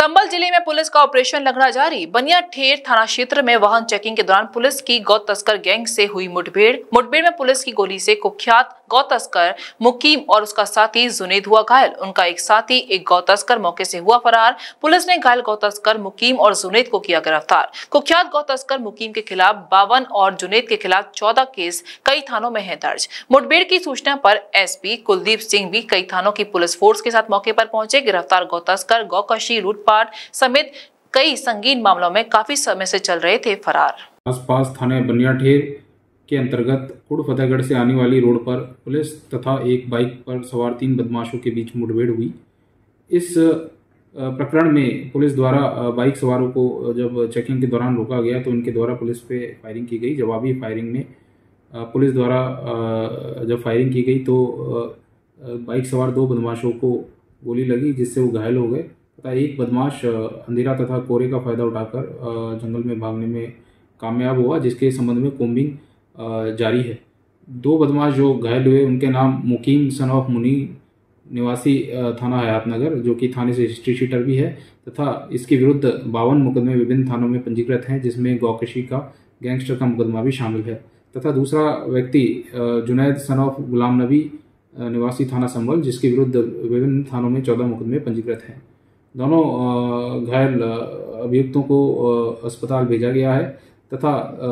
संभल जिले में पुलिस का ऑपरेशन लंगड़ा जारी। बनिया ठेर थाना क्षेत्र में वाहन चेकिंग के दौरान पुलिस की गौ तस्कर गैंग से हुई मुठभेड़ में पुलिस की गोली से कुख्यात गौ तस्कर मुकीम और उसका साथी जुनेद हुआ घायल। उनका एक साथी एक गौ तस्कर मौके से हुआ फरार। पुलिस ने घायल गौ तस्कर मुकीम और जुनेद को किया गिरफ्तार। कुख्यात गौ तस्कर मुकीम के खिलाफ 52 और जुनेद के खिलाफ 14 केस कई थानों में है दर्ज। मुठभेड़ की सूचना पर एसपी कुलदीप सिंह भी कई थानों की पुलिस फोर्स के साथ मौके पर पहुंचे। गिरफ्तार गौ तस्कर गौकशी, लूटपाट समेत कई संगीन मामलों में काफी समय से चल रहे थे फरार। आसपास थाने बनिया ठेर के अंतर्गत कुड़ फतेहगढ़ से आने वाली रोड पर पुलिस तथा एक बाइक पर सवार 3 बदमाशों के बीच मुठभेड़ हुई। इस प्रकरण में पुलिस द्वारा बाइक सवारों को जब चेकिंग के दौरान रोका गया तो उनके द्वारा पुलिस पे फायरिंग की गई। जवाबी फायरिंग में पुलिस द्वारा जब फायरिंग की गई तो बाइक सवार 2 बदमाशों को गोली लगी जिससे वो घायल हो गए तथा एक बदमाश अंधेरा तथा कोहरे का फायदा उठाकर जंगल में भागने में कामयाब हुआ, जिसके संबंध में कोम्बिंग जारी है। 2 बदमाश जो घायल हुए उनके नाम मुकीम सन ऑफ मुनी निवासी थाना हयातनगर, जो कि थाने से हिस्ट्री शीटर भी है तथा इसके विरुद्ध 52 मुकदमे विभिन्न थानों में पंजीकृत हैं, जिसमें गौकशी का गैंगस्टर का मुकदमा भी शामिल है तथा दूसरा व्यक्ति जुनैद सन ऑफ गुलाम नबी निवासी थाना संभल, जिसके विरुद्ध विभिन्न थानों में 14 मुकदमे पंजीकृत हैं। दोनों घायल अभियुक्तों को अस्पताल भेजा गया है तथा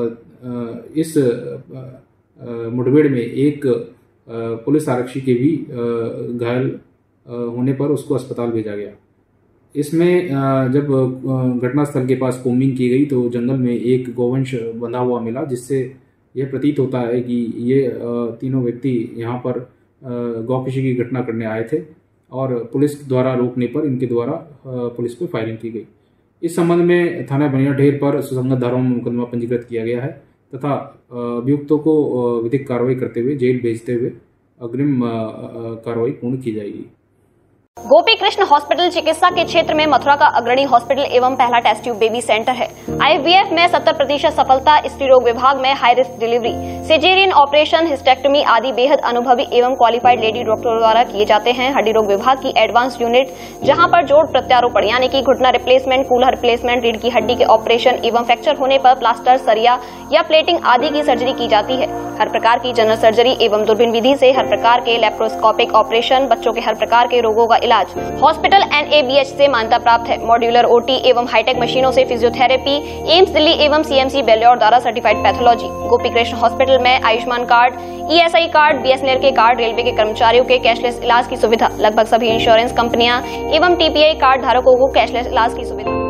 इस मुठभेड़ में एक पुलिस आरक्षी के भी घायल होने पर उसको अस्पताल भेजा गया। इसमें जब घटनास्थल के पास कोम्बिंग की गई तो जंगल में एक गौवंश बंधा हुआ मिला, जिससे यह प्रतीत होता है कि ये तीनों व्यक्ति यहाँ पर गौकशी की घटना करने आए थे और पुलिस द्वारा रोकने पर इनके द्वारा पुलिस पर फायरिंग की गई। इस संबंध में थाना बनिया ठेर पर सुसंगत धाराओं में मुकदमा पंजीकृत किया गया है तथा अभियुक्तों को विधिक कार्रवाई करते हुए जेल भेजते हुए अग्रिम कार्रवाई पूर्ण की जाएगी। गोपी कृष्ण हॉस्पिटल चिकित्सा के क्षेत्र में मथुरा का अग्रणी हॉस्पिटल एवं पहला टेस्ट ट्यूब बेबी सेंटर है। IVF में 70% सफलता, स्त्री रोग विभाग में high risk delivery, caesarean operation, hysterectomy आदि बेहद अनुभवी एवं क्वालिफाइड लेडी डॉक्टरों द्वारा किए जाते हैं। हड्डी रोग विभाग की एडवांस यूनिट, जहां पर जोड़ प्रत्यारोपण यानी कि घुटना रिप्लेसमेंट, कूल्हा रिप्लेसमेंट, रीढ़ की हड्डी के ऑपरेशन एवं फ्रैक्चर होने पर प्लास्टर, सरिया या प्लेटिंग आदि की सर्जरी की जाती है। हर प्रकार की जनरल सर्जरी एवं दूरबीन विधि से हर प्रकार के लैप्रोस्कोपिक ऑपरेशन, बच्चों के हर प्रकार के रोगों का इलाज। हॉस्पिटल NABH से मान्यता प्राप्त है। मॉड्यूलर OT एवं हाईटेक मशीनों से फिजियोथेरेपी, एम्स दिल्ली एवं CMC बेल्योर द्वारा certified pathology. Gopi Krishna hospital में Ayushman card, ESI card, BSNL के कार्ड, रेलवे के कर्मचारियों के कैशलेस इलाज की सुविधा। लगभग सभी इंश्योरेंस कंपनियां एवं TPI कार्ड धारकों को कैशलेस इलाज की सुविधा।